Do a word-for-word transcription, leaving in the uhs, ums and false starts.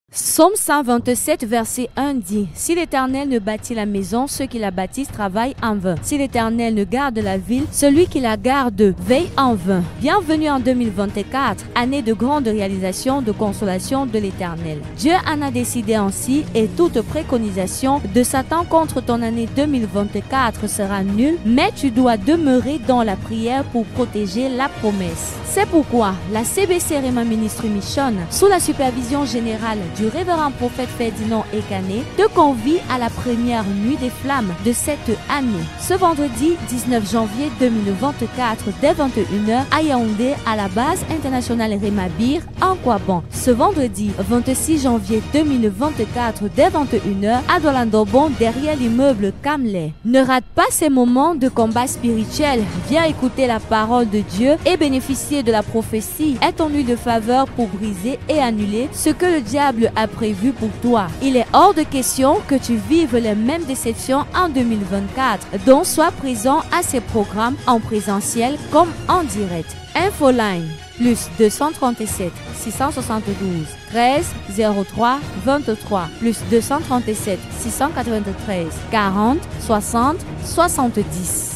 Psaume cent vingt-sept, verset un dit « Si l'Éternel ne bâtit la maison, ceux qui la bâtissent travaillent en vain. Si l'Éternel ne garde la ville, celui qui la garde veille en vain. » Bienvenue en deux mille vingt-quatre, année de grande réalisation de consolation de l'Éternel. Dieu en a décidé ainsi et toute préconisation de Satan contre ton année deux mille vingt-quatre sera nulle, mais tu dois demeurer dans la prière pour protéger la promesse. C'est pourquoi la C B C Rema Ministry Mission, sous la supervision générale du révérend prophète Ferdinand Ekané, te convie à la première nuit des flammes de cette année. Ce vendredi dix-neuf janvier deux mille vingt-quatre, dès vingt et une heures, à Yaoundé, à la base internationale Rema Bir, en Kouaban. Ce vendredi vingt-six janvier deux mille vingt-quatre, dès vingt et une heures, à Dolandobon, derrière l'immeuble Kamlé. Ne rate pas ces moments de combat spirituel. Viens écouter la parole de Dieu et bénéficier de la prophétie. Est ton huile de faveur pour briser et annuler ce que le diable a prévu pour toi. Il est hors de question que tu vives les mêmes déceptions en deux mille vingt-quatre. Donc sois présent à ces programmes en présentiel comme en direct. Infoline plus deux cent trente-sept six cent soixante-douze treize zéro trois vingt-trois plus deux cent trente-sept six cent quatre-vingt-treize quarante soixante soixante-dix.